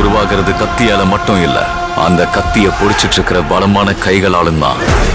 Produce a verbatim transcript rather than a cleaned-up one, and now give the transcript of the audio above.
உருவாகிறது கத்தியால மட்டும் இல்ல, அந்த கத்திய புடிச்சிட்டு இருக்கிற பலமான கைகளாலும் தான்.